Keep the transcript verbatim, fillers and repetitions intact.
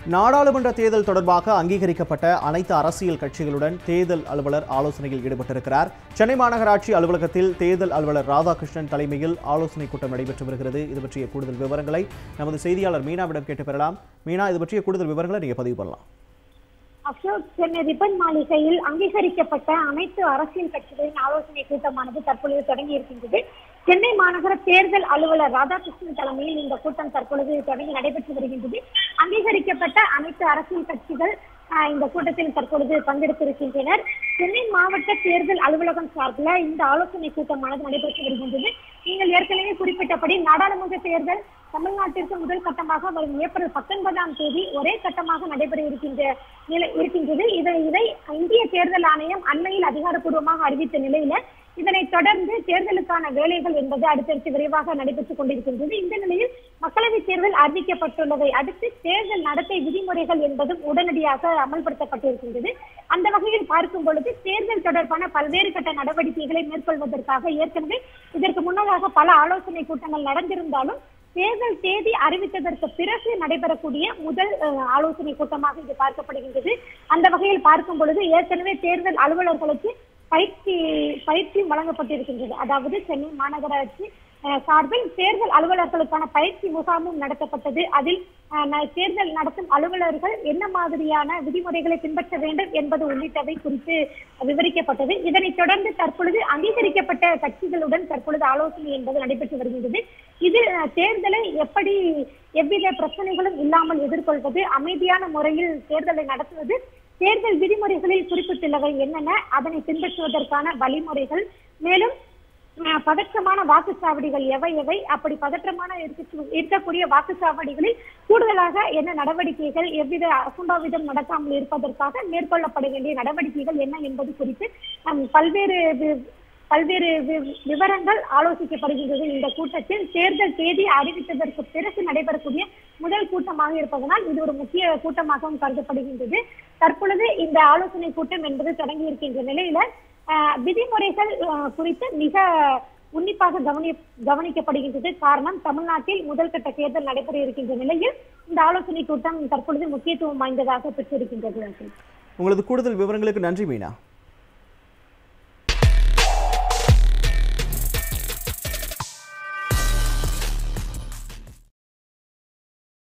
நாடாளுமன்ற தேர்தல் தொடர்பாக அங்கீகரிக்கப்பட்ட அனைத்து அரசியல் கட்சிகளுடன் தேர்தல் அலுவலர் ஆலோசனையில் ஈடுபட்டிருக்கிறார். சென்னை மாநகராட்சி அலுவலகத்தில் தேர்தல் அலுவலர் ராதாகிருஷ்ணன் தலைமையில் ஆலோசனை கூட்டம் நடைபெற்று வருகிறது. இது பற்றிய கூடுதல் விவரங்களை நமது செய்தியாளர் மீனாவிடம் கேட்டு பெறலாம். மீனா, இது பற்றிய கூடுதல் விவரங்களை நீங்க பதிவு பண்ணலாம். அசோக், சென்னை ரிப்பன் மாளிகையில் அங்கீகரிக்கப்பட்ட அனைத்து அரசியல் கட்சிகளின் ஆலோசனை கூட்டமானது தற்பொழுது தொடங்கி இருக்கின்றது. சென்னை மாநகர தேர்தல் அலுவலர் ராதாகிருஷ்ணன் தலைமையில் இந்த கூட்டம் தற்பொழுது தொடங்கி நடைபெற்று வருகின்றது. அங்கீகரிக்கப்பட்ட அனைத்து அரசியல் கட்சிகள் இந்த கூட்டத்தில் தற்பொழுது பங்கெடுத்திருக்கின்றனர். சென்னை மாவட்ட தேர்தல் அலுவலகம் சார்பில் இந்த ஆலோசனை கூட்டமானது நடைபெற்று வருகின்றது. நீங்கள் ஏற்கனவே குறிப்பிட்டபடி நாடாளுமன்ற தேர்தல் தமிழ்நாட்டிற்கு முதல் கட்டமாக வரும் ஏப்ரல் பத்தொன்பதாம் தேதி ஒரே கட்டமாக நடைபெற இருக்கின்ற நிலை இருக்கின்றது. இதை இதை இந்திய தேர்தல் ஆணையம் அண்மையில் அதிகாரப்பூர்வமாக அறிவித்த நிலையில இதனைத் தொடர்ந்து தேர்தலுக்கான வேலைகள் என்பது அடுத்தடுத்து விரைவாக நடைபெற்றுக் கொண்டிருக்கின்றது. இந்த நிலையில் மக்களவைத் தேர்தல் அறிவிக்கப்பட்டுள்ளதை அடுத்து தேர்தல் நடத்தை விதிமுறைகள் என்பதும் உடனடியாக அமல்படுத்தப்பட்டிருக்கின்றது. அந்த வகையில் பார்க்கும் பொழுது தேர்தல் தொடர்பான பல்வேறு கட்ட நடவடிக்கைகளை மேற்கொள்வதற்காக ஏற்கனவே இதற்கு முன்னதாக பல ஆலோசனை கூட்டங்கள் நடந்திருந்தாலும் தேர்தல் தேதி அறிவித்ததற்கு பிறகு நடைபெறக்கூடிய முதல் ஆலோசனை கூட்டமாக இது பார்க்கப்படுகின்றது. அந்த வகையில் பார்க்கும் பொழுது ஏற்கனவே தேர்தல் அலுவலர்களுக்கு பயிற்சி பயிற்சியும் வழங்கப்பட்டிருக்கின்றது. அதாவது சென்னை மாநகராட்சி சார்பில் தேர்தல் அலுவலர்களுக்கான பயிற்சி முகாமும் நடத்தப்பட்டது. அதில் தேர்தல் நடத்தும் அலுவலர்கள் என்ன மாதிரியான விதிமுறைகளை பின்பற்ற வேண்டும் என்பது உள்ளிட்டவை குறித்து விவரிக்கப்பட்டது. இதனைத் தொடர்ந்து தற்பொழுது அங்கீகரிக்கப்பட்ட கட்சிகளுடன் தற்பொழுது ஆலோசனை என்பது நடைபெற்று வருகின்றது. இது தேர்தலை எப்படி எவ்வித பிரச்சனைகளும் இல்லாமல் எதிர்கொள்வது, அமைதியான முறையில் தேர்தலை நடத்துவது, தேர்தல் விதிமுறைகளில் குறிப்பிட்டுள்ளவை என்னென்ன, அதனை பின்பற்றுவதற்கான வழிமுறைகள், மேலும் பதற்றமான வாக்குச்சாவடிகள் எவை எவை, அப்படி பதற்றமான இருக்கக்கூடிய வாக்குச்சாவடிகளில் கூடுதலாக என்ன நடவடிக்கைகள், எவ்வித அசம்பாவிதம் நடக்காமல் இருப்பதற்காக மேற்கொள்ளப்பட வேண்டிய நடவடிக்கைகள் என்ன என்பது குறித்து பல்வேறு பல்வேறு விவரங்கள் ஆலோசிக்கப்படுகின்றது. இந்த கூட்டத்தில் தேர்தல் தேதி அறிவித்ததற்கு பிறகு நடைபெறக்கூடிய முதல் கூட்டமாக இருப்பதனால் இது ஒரு முக்கிய கூட்டமாகவும் கருதப்படுகின்றது. தற்பொழுது இந்த ஆலோசனை கூட்டம் என்பது தொடங்கி இருக்கின்ற நிலையில விதிமுறைகள் குறித்து மிக உன்னிப்பாக கவனி கவனிக்கப்படுகின்றது. காரணம், தமிழ்நாட்டில் முதல் கட்ட தேர்தல் நடைபெற இருக்கின்ற நிலையில் இந்த ஆலோசனை கூட்டம் தற்பொழுது முக்கியத்துவம் வாய்ந்ததாக பெற்றிருக்கின்றது. உங்களது கூடுதல் விவரங்களுக்கு நன்றி மீனா.